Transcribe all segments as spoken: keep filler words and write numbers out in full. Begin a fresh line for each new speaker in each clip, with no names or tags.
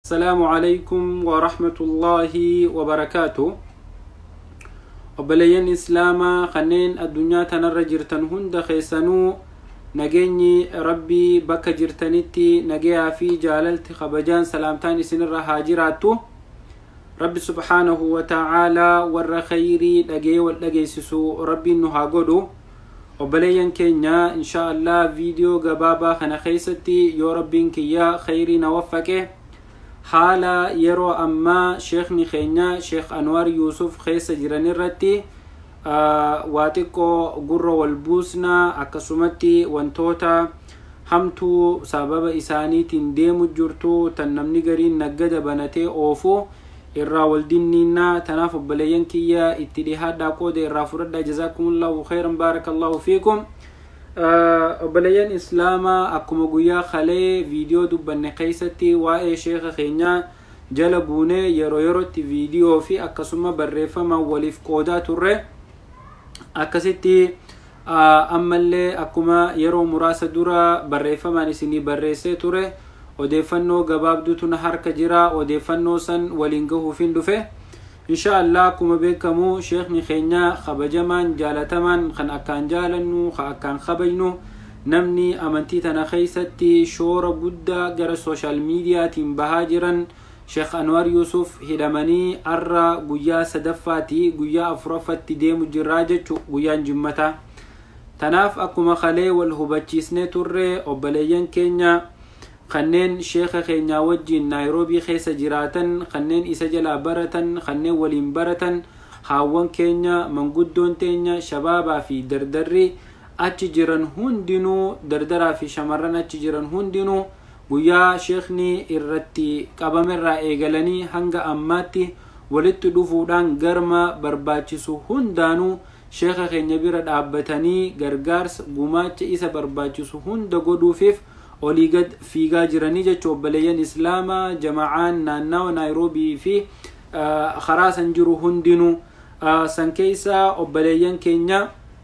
السلام عليكم ورحمة الله وبركاته. وبلين إسلاما خنين الدنيا تنر جرتن هند خيسانو نجيني ربي بك جرتنتي نجيها في جاللت خبجان سلامتان سنر هاجراتو ربي سبحانه وتعالى ور خيري لجي واللجي سسو ربي نهاجدو. وبلين كينيا إن شاء الله فيديو جبابا خنا خيستي يا ربي كيا خيري نوفكه حالا يرو أما شيخ نخينيا شيخ أنوار يوسف خيس جراني رتي آه واتكو قرر والبوسنا أكسومتي وانتوتا همتو سبب إساني تنديم جرتو تنمني قرين نقد بناتي أوفو إرا والدينينا تنافب بليان كيا اتليهات داكود إرا فرد جزاكم الله خيرا بارك الله فيكم. أه بليان إسلاما أكما قويا خلي فيديو دبن قيستي وآي شيخ خينيا جلبوني يرو يرو تي فيديو في أكسوما بريفا ما وليف قودا تره أكستي أه أما اللي أكما يرو مراسة دورا بريفا ما نسيني بريسي تره وديفنو قباب دوتو نهار كجرا وديفنو سن ولنقه فين دفه إن شاء الله كما بيكمو شيخ نخينيا خبجمان جالتمان خن أكان جالنو خ أكان خبجنو نمني أمنتي تنخيستي شورا بودا جرى السوشيال ميديا تيم بهاجرا شيخ أنوار يوسف هدماني أرى قويا سدفاتي قويا أفرفتي ديمو جراجة قويا جمتا تناف أكما خلي والهبتشيسني تري وبليان كينيا خنين شيخ خينيا وجي نيروبي خيس جراتن خنين إسجلا برتن خنين ولين برتن هاوان كينيا من قدون تينيا شبابا في دردري أتجرن هندنو دردرا في شمرنا أتجرن هندنو ويا شيخني إرتي قبامر إيغلاني هنگا أماتي ولت دفودان غرما برباچسو هندانو شيخ خينيا برد عبتاني غرغارس قماچ إسا برباچسو هند قدوفيف وليقد في جاجراني جتشو بليان إسلاما جماعان ناناو نيروبي في آه خراس انجرو هندنو آه سنكيسا وبليان كينيا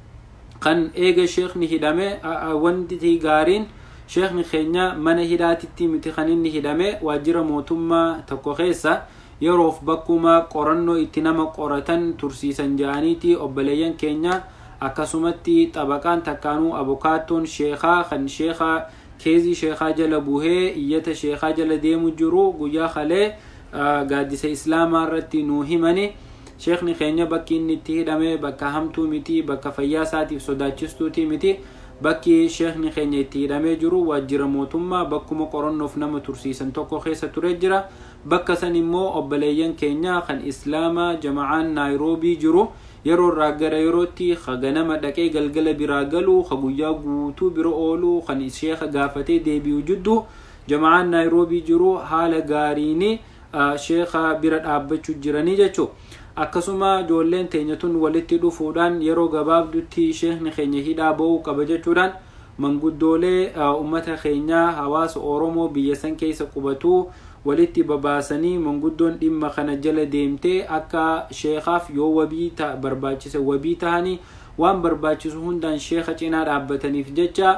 قن ايغا شيخ نهدامي آه وندتي غارين شيخ نخينيا من هداتي متخنين نهدامي واجر موتما تكو خيسا يروف بكما قرنو اتنما قرطن ترسيسا جانيتي وبليان كينيا اكاسومتي طبقان تكانو ابوكاتون شيخا خن شيخا كيزي شيخا جل بوهي إيتا شيخا جل ديمو جرو قويا خلي آه قادسة إسلام رتي نوهماني شيخ نخينيا بكي نتي دامي بكا همتو متي بكا فياساتي فسوداتشستو تي متي بكي شيخ نخينيا تي دامي جرو واجر موتما بكو مقرن نفنم ترسيسن توكو خيسة ترجرا بكا سنمو أبليان كينيا خن إسلاما جماعان نيروبي جرو يرو راغر يروتي خغنما دكي غلغل براغلو خغويا غوتو برو اولو خن الشيخ غافتي ديبي وجدو جماعه نيروبي جرو حال غاريني آه شيخ برد ابچو جراني جچو اكسما جولن تينيتون ولتي دو فودان يرو غباب دوتي شيخ نخيني هيدا بو قبجچودان منغدوله آه امته خينيا حواس اورومو بيسن كيس قبتو ولتي بباسني منقدون إما خنجل ديمتي أكا شيخاف يو وبيتا برباچس وبيتاني وان برباچس هندان شيخة چنار عبتني في ججا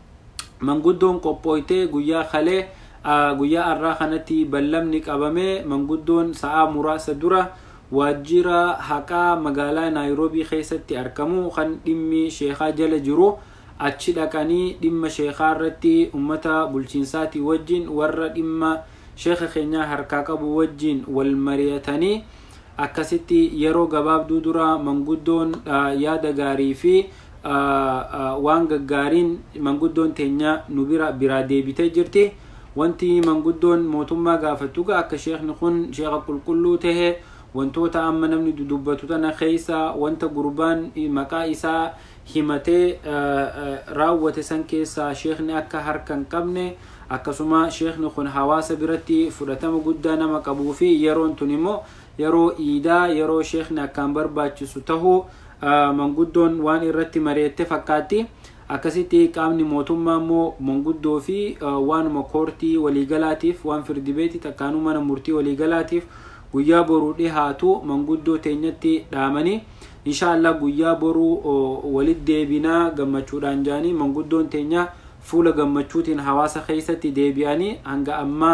منقدون قبويتي قويا خلي قويا الراخنتي بلمنك أبامي منقدون ساعة مراسة درة واجرا حقا مقالا نيروبي خيستي أركمو خن دمي شيخا جل جرو أتشدكاني دم شيخا رتي أمتا بلچنساتي وجين ور دم شيخ خينيا هركاكا بوجين والمريتاني أكستي يرو غباب دودرا منقدون آه يادا غاري في آه آه وانغ غارين منقدون تينيا نبرا برادي بتجرتي وانتي منقدون موتما غافتوغا أكا شيخ نخون شيخ كل كلو ته وانتو تأمنا من دودوبتو تنا خيسا وانتا قربان مكايسا همتي آه آه راوة سنكيسا شيخني أكا هركن قبني akkasuma sheekni kun hawaasa biratti fudhatama guddaa nama qabuu fi yeroon tun immoo yeroo iidaa yeroo sheekni akkaan barbaachisu tahuu manguddoon waan irratti mari'atte fakkaatti. akkasitti qaamni mootummaa immoo manguddoo fi waanuma koortii waliigalaatiif waan firdibeeti takkaanuu mana murtii waliigalaatiif guyyaa boruu dhihaatu manguddoo teenyatti dhaamanii inshaallah guyyaa boruu walit deebinaa gammachuudhaan jaanii manguddoon teenya fuula gammachuutiin hawaasa keessatti deebi'anii hanga ammaa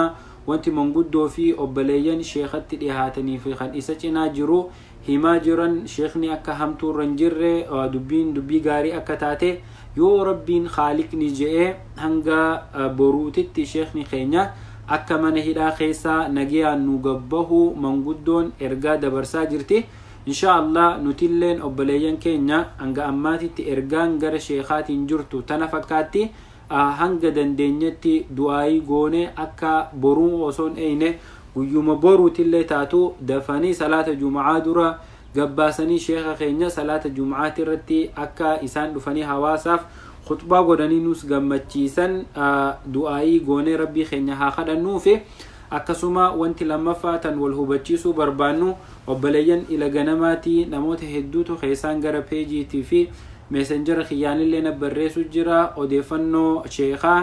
wanti manguddoo fi obboleeyyan sheekatti dhihaatanii fi kan isa cinaa jiru himaa jiran sheekni akka hamtuu irra hin jirre dubbiin dubbii gaarii akka taate yoo rabbiin khaaliqni je'ee hanga boruutitti sheekni keenya akka mana hidhaa keessaa nagayaan nu gabbahu manguddoon ergaa dabarsaa jirti. inshallah nutilleen obboleeyyan keenya hanga ammaatitti ergaan gara sheekaatiin jirtu tana fakkaatti hanga dandeenyetti du'aayii goone akka boruu osoon eyne guyyuma boruutillee taatu dafanii salaata jum'aa dura gabbaasanii sheeka keenya salaata jum'aati irratti akka isaan dhufanii hawaasaaf khutbaa godhanii nus gammachiisan du'aayii goone rabbii keenya haa kadhannuu fi akkasuma wanti lammaffaa tan wal hubachiisuu barbaannu obboleeyyan ila ganamaati namoota hedduutu keessaan gara peejiitii fi meesenjara kiyyaanillee na barreessu jira odeeffannoo sheekaa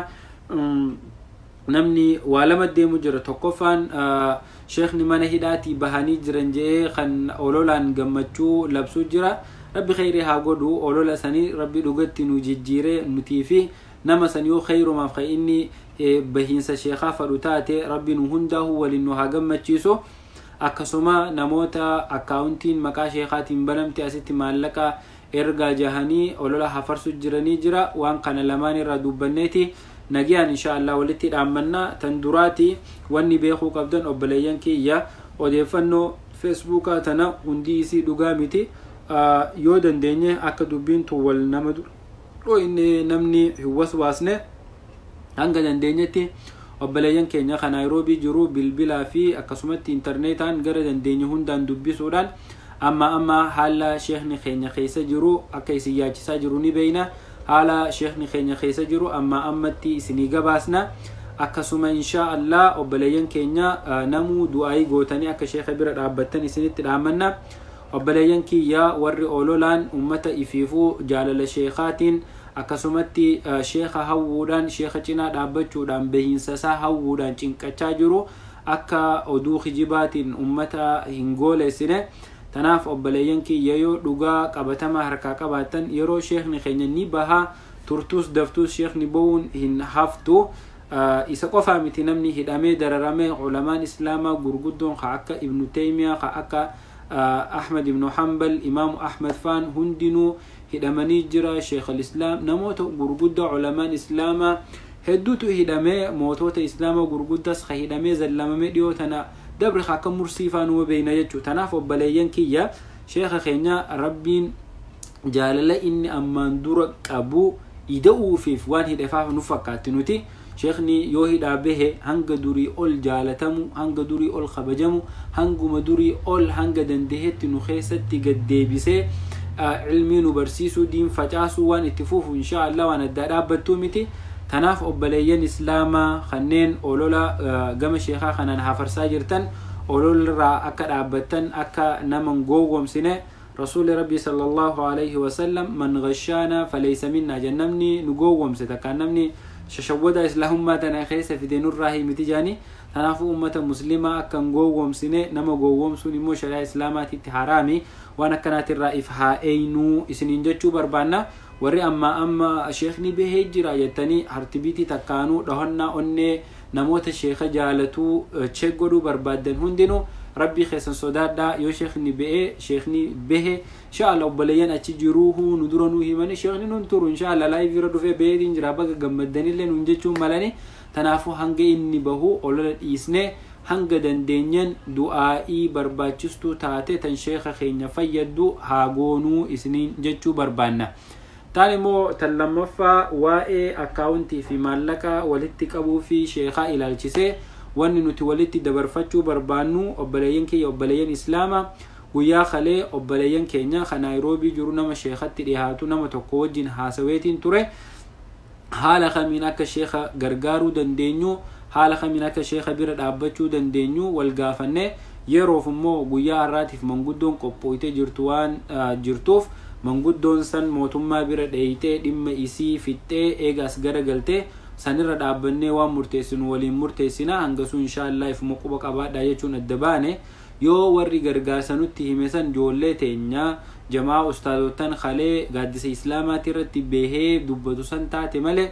namni waa lama deemu jira tokkoffaan sheekni mana hidhaatii bahanii jiran jee kan ololaan gammachuu labsuu jira rabbi khayrii haa godhu olola sanii rabbi dhugatti nu jijjiire nutii fi nama san yoo khayrumaaf ka inni bahiinsa sheekaa fadhu taate rabbi nu hundaahu waliin nu haa gammachiisu akkasuma namoota akkaawuntiin maqaa sheekaatiin banamte asitti maallaqa ergaa jahanii olola hafarsu jiranii jira waan kana lamaan irraa dubbanneeti nagiyaan inshallah walitti dhaammanna tan duraati wanni beekuu qabdan obboleeyyan kiyya odeeffannoo feesbuukaa tana hundi isii dhugaa miti yoo dandeenye akka dubbiin tu wal nama duro inni namni hiwaswaasne hanga dandeenyetti obboleeyyan keenya kan Naayiroobii jiru bilbilaa fi akkasumatti intarneetaan gara dandeenye hundaan dubbisuudhaan amma amma haala sheekni keenya keessa jiru akka isin yaachisaa jiru ni beeyna haala sheekni keenya keessa jiru amma ammatti isinii gabaasna akkasuma insha Allah obboleeyyan keenya namuu du'aayii gootanii akka sheeka bira dhaabbattan isinitti dhaamanna obboleeyyan kiyya warri ololaan ummata ifiifuu jaalala sheekaatiin akkasumatti sheeka hawwuudhaan sheeka cinaa dhaabbachuudhaan behiinsa isaa hawwuudhaan cinqachaa jiru akka oduu kijibaatiin ummata hin gooleessine tanaaf obboleeyyan kiyya yoo dhugaa qabatamaa harkaa qabaatan yeroo sheekni keenya ni bahaa turtuus daftuus sheekni bo'uun hin haftu isa qofaa miti namni hidhamee dararamee ulamaan islaamaa gurguddoon ka akka ibnu taymiyaa ka akka ahmad ibnu hanbal imaamu ahmad faan hundinuu hidhamanii jira sheekh alislaam namoota gurguddaa ulamaan islaamaa hedduutu hidhamee mootota islaamaa gurguddaas ka hidhamee zallamamee dhiyoo tana dabri akka mursiifaa numa beeyna jechuu tanaaf obboleeyyan kiyya sheeka keenya rabbiin jaalala inni ammaan dura qabu ida'uufiif waan hidhefaaf nu fakkaatti nuti sheekni yoo hidhaa bahe hanga durii ol jaalatamu hanga durii ol kabajamu hanguma durii ol hanga dandehetti nu keessatti gaddeebisee ilmii nu barsiisuu diin facaasuu waan itti fufu insha Allah waan adda dhaabbattuu miti tanaaf obboleeyyan islaamaa kanneen olola gama sheekaa kanaan hafarsaa jirtan ololirraa akka dhaabbattan akka naman goowwomsine rasuuli rabbii sallallahu alayhi wasallam man ghashaana falaysa minna jannamni nu goowwomse takkaan namni shashawwada islaamummaa tana keessa fide nurraa himiti jaani tanaafu ummata muslimaa akka goowwomsine nama goowwomsuun immoo shari'a islaamaatitti haraami waan akkanaatirraa if haa eeynuu isiniin jechuu barbaanna warri amma amma sheekni bahee jira jettanii hartibiitii takkaanuu dhahonnaa onnee namoota sheeka jaalatuu cheek godhuu barbaadan hundinuu rabbii keessan sodaadhaa yoo sheekni bahee sheekni bahe inshallah obboleeyyan achi jiruu nu dura nu himani sheekni nun turu inshallah live irra dhufee baheetiin jira baga gammaddanillee nun jechuun malani tanaafu hanga inni bahu olola dhiisne hanga dandeenyan du'aa'ii barbaachistuu taate tan sheeka keenya fayyaddu haa goonuu isiniin jechuu barbaanna tani mo talamaffa waa'ee akkaawuntii fi maallaqa walitti qabuu fi sheekaa ilaalchisee wanni nuti walitti dabarfachuu barbaannu obboleeyyan kiyya obboleeyyan islaamaa guyyaa kalee obboleeyyan keenya ka Naayiroobii jiru nama sheekatti dhihaatu nama tokko wajjin haasaweetiin ture haala kamiin akka sheeka gargaaruu dandeenyu haala kamiin akka sheeka bira dhaabbachuu dandeenyu wal gaafanne yeroof immoo guyyaa har'aatiif manguddoon qophooytee jirtu waan jirtuuf manguddoon san mootummaa bira dheeytee dhimma isii fixxee eegaas garagaltee sanirra dhaabbannee waan murteessinu waliin murteessina hangasuu inshallah ifuma quba qabaadhaa jechuun adda baane yoo warri gargaarsa nutti hime san ijoollee teenya jamaa ustaadotan kalee gaaddisa islaamaati irratti bahee dubbatu san taate malee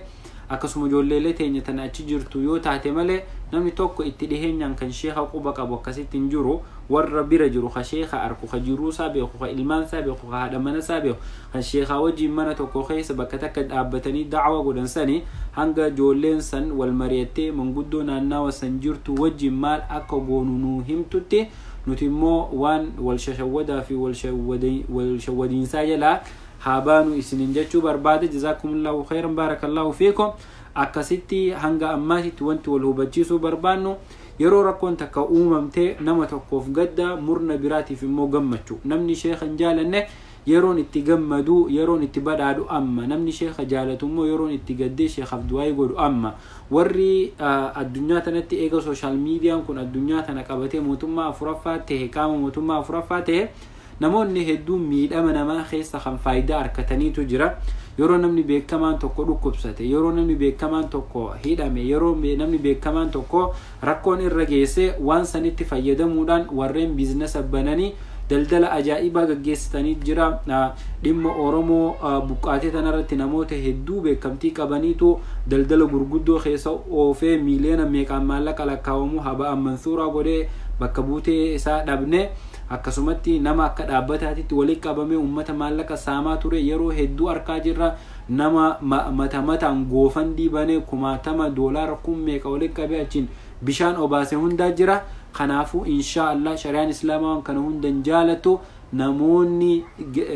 akkasuma ijoollee teenya tan achi jirtu yoo taate malee namni tokko itti dhiheenyaan kan sheekha quba qabu akkasitti hin jiru warra bira jiru ka sheekha arku ka jiruu isaa beeku ka ilmaan isaa beeku ka haadha mana isaa beeku kan sheekha wajjin mana tokko keessa bakka takka dhaabbatanii da'wa godhan sanii hanga ijoolleen san wal mari'attee manguddoo naannawa san jirtu wajjin maal akka goonu nuu himtutti nuti immoo waan wal shashawwadaa fi wal shawwadiinsaa jalaa habaanu isinin jechuu barbaade. jazakumullahu khairan barakallahu fiikum. akkasitti hanga ammaatitti wanti wal hubachiisuu barbaannu yeroo rakkoon takka uumamtee nama tokkoof gadda murna biraatiif immoo gammachuu. namni sheekha hin jaalanne yeroon itti gammadu yeroon itti badhaadhu amma, namni sheekha jaalatu immoo yeroon itti gaddee sheekhaaf du'aayii godhu amma. warri addunyaa tanatti eega sooshaal miidiyaan kun addunyaa tana qabatee mootummaa afuraffaa ta'e qaama mootummaa afuraffaa ta'e namoonni hedduun miidhama namaa keessa kan faayidaa harkataniitu jira. yeroo namni beekamaan tokko dhukkubsate, yeroo namni beekamaan tokko hidhame, yeroo namni beekamaan tokko rakkoon irra geesse waan sanitti fayyadamuudhaan warreen biizinasa bananii daldala ajaa'ibaa gaggeessitanii jira. dhimma Oromoo buqqaatee tanarratti namoota hedduu beekamtii qabaniitu daldala gurguddoo keessa oofee miiliyoona meeqaan maallaqa lakkaawwamu haba'an mansuuraa godhee bakka buutee isaa dhabne. akkasumatti nama akka dhaabbataatitti walitti qabamee ummata maallaqa saamaa ture yeroo hedduu arkaa jirra. nama mata mataan goofandii banee kumaatama doolaara kun meeqa walitti qabee achiin bishaan obaase hundaa jira. kanaafuu insha Allah shari'aan islaamaa kana hundan jaalatu namoonni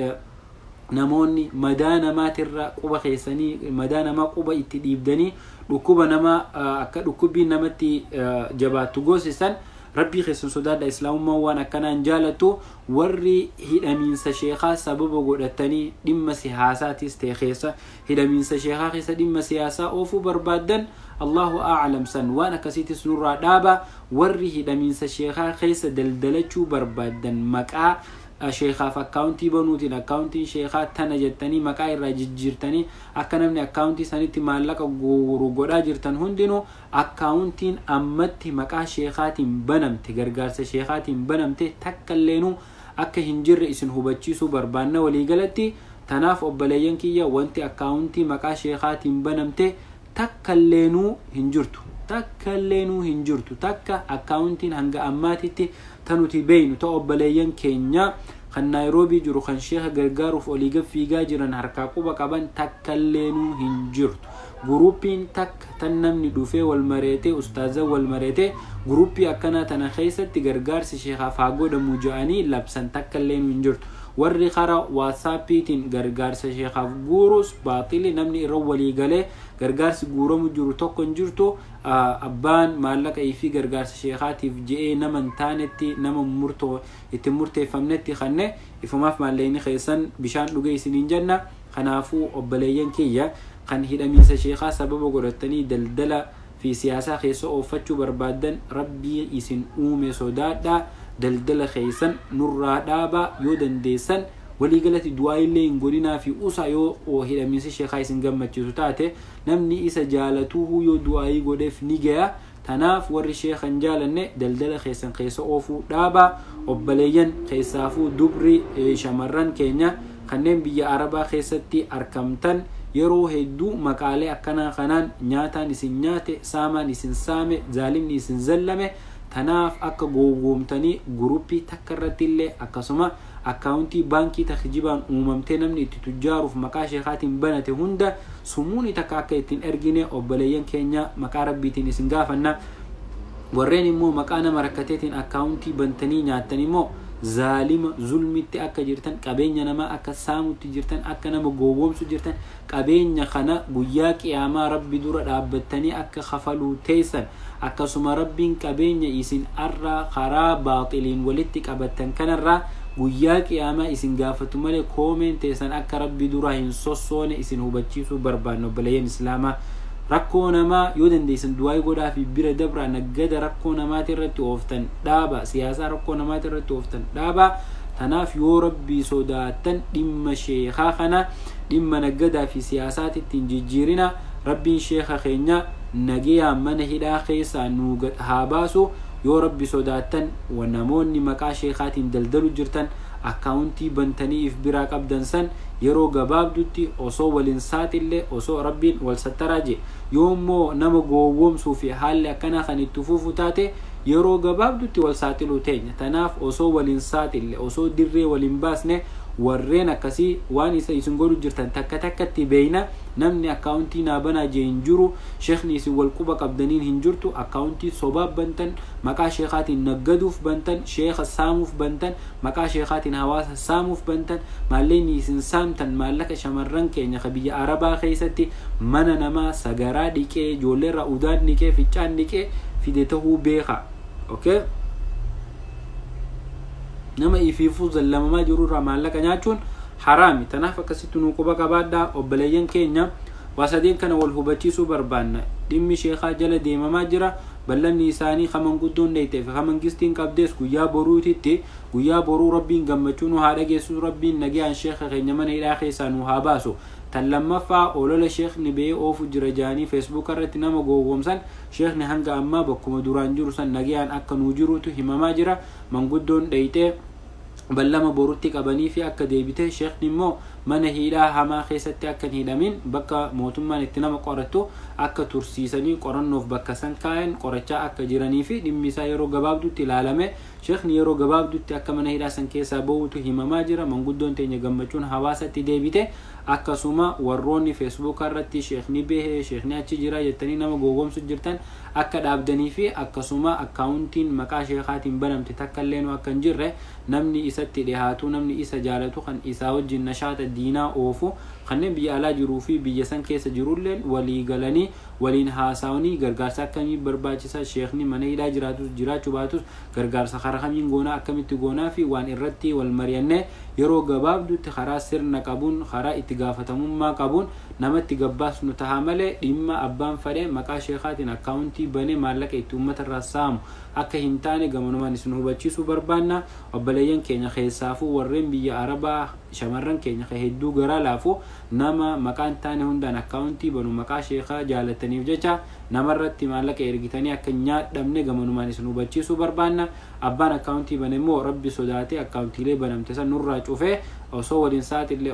namoonni madaa namaatirra quba keessanii madaa namaa quba itti dhiibdanii dhukkuba nama akka dhukkubbii namatti jabaattu goosisan rabbii keessan sodaadha. islaamummaan waan akkanaan jaalatu warri hidhamiinsa sheekhaa sababa godhatanii dhimma siyaasaatis ta'e keessa hidhamiinsa sheekhaa keessa dhimma siyaasaa oofuu barbaadan Allahu a'lam san waan akkasiitis nurraa dhaaba. warri hidhamiinsa sheekhaa keessa daldalachuu barbaadan maqaa sheekhaaf akkaawuntii banuutiin akkaawuntiin sheekhaa tana jettanii maqaa irraa jijjiirtanii akka namni akkaawuntii sanitti maallaqa guuru godhaa jirtan hundinuu akkaawuntiin ammatti maqaa sheekhaatiin banamte gargaarsa sheekhaatiin banamte takka illeenuu akka hin jirre isin hubachiisuu barbaanna waliigalatti. tanaaf obboleeyyan kiyya wanti akkaawuntii maqaa sheekhaatiin banamte takka illeenuu hin jirtu takka illeenuu hin jirtu takka akkaawuntiin hanga ammaatitti tanuti beeynu ta obboleeyyan keenya kan Naayiroobii jiru kan sheekha gargaaruuf olii gad fiigaa jiran harkaa quba qaban takka illeenuu hin jirtu. guruupiin takka tan namni dhufee wal mareetee ustaaza wal mareetee guruupii akkanaa tana keessatti gargaarsi sheekhaaf haa godhamu ja'anii labsan takka illeenuu hin jirtu. warri karaa waatsaappiitiin gargaarsa sheekhaaf guurus baaxili namni irra walii galee gargaarsi guuramu jiru tokko hin jirtu. abbaan maallaqa fi gargaarsa sheekhaatiif je'ee nama hin taanetti nama murtoo itti murteeffamnetti kanne ifumaaf maallaqni keessan bishaan dhugee isiniin jenna. kanaafuu obboleeyyan kiyya kan hidhamiinsa sheekhaa sababa godhatanii daldala fi siyaasaa keessa oofachuu barbaadan rabbii isin uume sodaadha. daldala keessan nurraa dhaaba yoo dandeessan waliigalatti du'aa illee hin godhinaa fi usa yoo hidhamiinsa sheekhaa isin gammachiisu taate namni isa jaalatu yoo du'aa godheef ni gaya. tanaaf warri sheekha hin jaalanne daldala keessan keessa oofuu dhaaba. obboleeyyan keessaafuu dubri shamarran keenya kanneen biyya arabaa keessatti argamtan yeroo hedduu maqaalee akkanaa kanaan nyaataan isin nyaate saamaan isin saame zaalimni isin zallame. tanaaf akka gowwoomtanii guruupii takka irratti illee akkasuma akkaawuntii baankii takjibaan uumamtee namni itti tujjaaruuf maqaa sheekaatiin banate hunda sumuuni takka akka ittiin ergine obboleeyyan keenya maqaa rabbiitiin isin gaafanna. warreen immoo maqaa nama rakkateetiin akkaawuntii bantanii nyaattan immoo zaalima zulmitti akka jirtan qabeenya namaa akka saamutti jirtan akka nama gowwoomsu jirtan qabeenya kana guyyaa qiyaamaa rabbi dura dhaabbattanii akka kafaluu teessan akkasuma rabbiin qabeenya isin arraa karaa baaxiliin walitti qabattan kanarraa guyyaa qiyaamaa isin gaafatu malee koomeen teessan akka rabbi dura hin sossoone isin hubachiisuu barbaanna. obboleeyyan islaamaa rakkoo namaa yoo dandeessan du'aa godhaa fi bira dabraa naggada rakkoo namaati irratti ooftan dhaaba. siyaasaa rakkoo namaati irratti ooftan dhaaba. tanaaf yoo rabbii sodaattan dhimma sheekhaa kana dhimma naggadaa fi siyaasaatti hin jijjiirina. rabbiin sheekha keenya nagayaan mana hidhaa keessaa nu haa baasu. yoo rabbi sodaattan wanamoonni maqaa sheekaatiin daldalu jirtan akkaawuntii bantanii if biraa qabdan san yeroo gabaabdutti osoo waliin saaxillee osoo rabbiin wal sattaraa je yoommoo nama gowwoomsuu fi haalli akkanaa kan itti fufu taate yeroo gabaabdutti wal saaxiluu teenya. Tanaaf osoo waliin saaxille osoo dirree waliin baasne warreen akkasii waan isa isin godhu jirtan takka takkatti beeyna. Namni akkaawuntii naa banaa jee hin jiru, sheekni isin wal quba qabdaniin hin jirtu. Akkaawuntii sobaaf bantan, maqaa sheekaatiin naggaduuf bantan, sheeka saamuuf bantan, maqaa sheekaatiin hawaasa saamuuf bantan, maallaqni isin saamtan maallaqa shamarran keenya ka biyya Arabaa keessatti mana namaa sagaraa dhiqee ijoolleerraa udaan dhiqee ficcaan dhiqee fide tahuu beeka. Okay? Nama ifiifuu zallamamaa jirurraa maallaqa nyaachuun haraami. Tanaaf akkasitti nu quba qabaadhaa obboleeyyan keenya. Waa sadeen kana wal hubachiisuu barbaanna. Dhimmi sheekaa jala deemamaa jira. Ballanni isaanii kaman guddoon dheeytee fi kaman gistiin qabdees guyyaa boruutitti guyyaa boruu rabbiin gammachuu nu haa dhageessu, rabbiin nagayaan sheeka keenya mana hidhaa keessaa nu haa baasu. Tan lammaffaa olola sheekni bee oofu jira jaanii feesbuuk irratti nama gowwoomsan sheekni hanga ammaa bakkuma duraan jiru san nagayaan akka nu jirutu himamaa jira. Manguddoon dheeytee ballama borutti qabanii fi akka deebite sheekni immoo mana hidhaa hamaa keessatti akka hidhamin bakka mootummaan itti nama qoratu akka tursiisanii qorannoof bakka san kaa'an qorachaa akka jiranii fi dhimmi isaa yeroo gabaabdutti ilaalame sheekni yeroo gabaabdutti akka mana hidhaa san keessaa bahuutu himamaa jira. Manguddoon teenya gammachuun hawaasatti deebite. Akkasuma warroonni feesbuuk irratti sheekni behe sheekni achi jira jettanii nama gowwoomsu jirtan akka dhaabdanii fi akkasuma akkaawuntiin maqaa sheekaatiin banamte takka illee nu akka hin jirre namni isatti dhihaatu namni isa jaalatu kan isaa wajjin nashaata diinaa oofu kanneen biyya alaa jiruu fi biyya san keessa jirulleen walii galanii waliin haasawanii gargaarsa akkamii barbaachisa sheekni mana hidhaa jiraatus jiraachuu baatus gargaarsa karaa kamiin goonaa akkamitti goonaa fi waan irratti wal mari'annee yeroo gabaabdutti karaa sirna qabuun karaa itti gaafatamummaa qabuun namatti gabbaasnu tahaa malee dhimma abbaan fedhe maqaa sheekaatiin akkaawuntii banee maallaqa itti uummata irraa saamu akka hin taane gamanumaan isin hubachiisuu barbaanna. Obboleeyyan keenya keessaafuu warreen biyya Arabaa shamarran keenya hedduu garaa laafu nama maqaan taane hundaan akkaawuntii banu maqaa sheekaa jaalataniif jecha namarratti maallaqa ergitanii akka nyaadhamne gamanumaan isin hubachiisuu barbaanna. Abbaan akkaawuntii bane immoo rabbi sodaatee akkaawuntiilee banamte san nurraa cufee osoo waliin saaxillee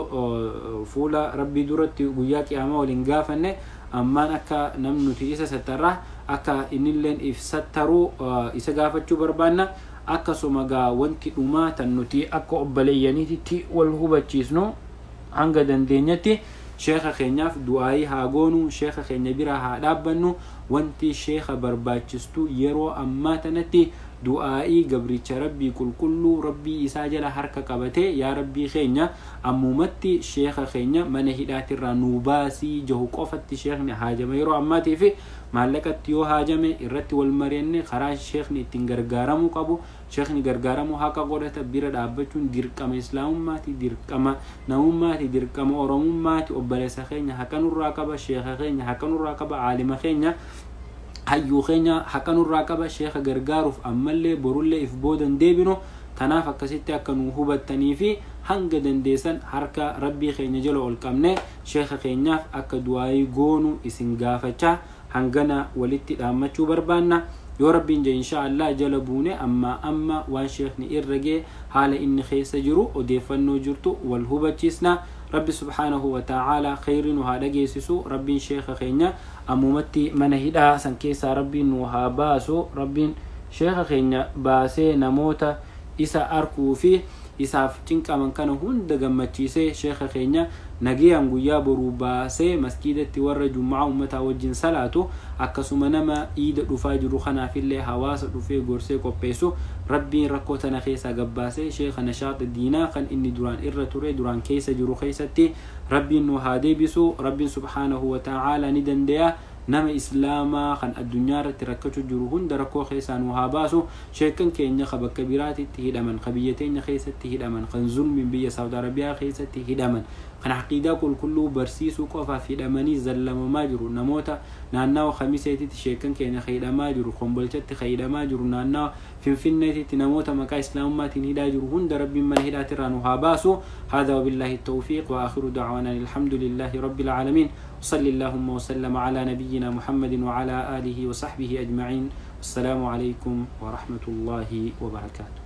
osoo fuula rabbii duratti guyyaa qiyaamaa waliin gaafanne ammaan akka namni nuti isa sattarraa akka innilleen if sattaruu isa gaafachuu barbaanna. Akkasuma gaa wanti dhumaa tan nuti akka obboleeyyaniitti wal hubachiisnu hanga dandeenyatti sheeka keenyaaf du'aayii haa goonu, sheeka keenya bira haa dhaabbannu. Wanti sheeka barbaachistu yeroo ammaa tanatti du'aa'ii gabricha rabbii qulqulluu rabbii isaa jala harka qabate yaa rabbii keenya ammumatti sheeka keenya mana hidhaatirraa nu baasii jahu qofatti sheekni haajame yeroo ammaatiif maallaqatti yoo haajame irratti wal mari'anne karaa sheekni ittiin gargaaramuu qabu sheekni gargaaramuu haqa godhata bira dhaabbachuun dirqama islaamummaati, dirqama namummaati, dirqama oromummaati. Obboleessa keenya hakanurraa qaba, sheeka keenya hakanurraa qaba, aalima keenya hayyuu keenya hakanurraa qaba. Sheeka gargaaruuf ammallee borullee if boodan deebinu. Tanaaf akkasitti akka nu hubattanii fi hanga dandeessan harka rabbii keenya jala ol qabne sheeka keenyaaf akka du'aayii goonu isin gaafachaa hangana walitti dhaammachuu barbaanna. Yoo rabbiin je inshaallah jala buune amma amma waan sheekni irra gee haala inni keessa jiru odeeffannoo jirtu wal hubachiisna. Rabbi subhanahu wa ta'ala khayrin haa dhageessisu. Rabbiin sheeka keenya ammumatti mana hidhaa san keessaa rabbiin nu haa baasu. Rabbiin sheeka keenya baasee namoota isa arkuu fi isaaf cinqaman kana hunda gammachiisee sheeka keenya nagayaan guyyaa boruu baasee masgiidatti warra jum'aa ummataa wajjin salaatu akkasuma nama iida dhufaa jiru kanaafillee hawaasa dhufee gorsee qopheessu rabbiin rakkoo tana keessaa gabbaasee sheeka nashaata diinaa kan inni duraan irra ture duraan keessa jiru keessatti rabbiin nu haa deebisu. Rabbiin subhanahu wa ta'ala ni dandeeya nama islaamaa kan addunyaa irratti rakkachuu jiru hunda rakkoo keessaa nu haa baasu. Sheekan keenya ka bakka biraatitti hidhaman, ka biyya teenya keessatti hidhaman, kan zulmiin biyya Saawud Arabiyaa keessatti hidhaman, kan aqiidaa qulqulluu barsiisuu qofaaf hidhamanii zallamamaa jiru namoota naannawa khamiseetitti sheekan keenya hidhamaa jiru, kombolchatti hidhamaa jiru, naannawa finfinneetitti namoota maqaa islaamummaatiin hidhaa jiru hunda rabbiin mana hidhaatirraa nu haa baasu. Haadaa wabillahi tawfiiq wa aakhiru da'waanaa alhamdulillahi rabbil aalamiin. صلى اللهم وسلم على نبينا محمد وعلى آله وصحبه أجمعين. السلام عليكم ورحمة الله وبركاته.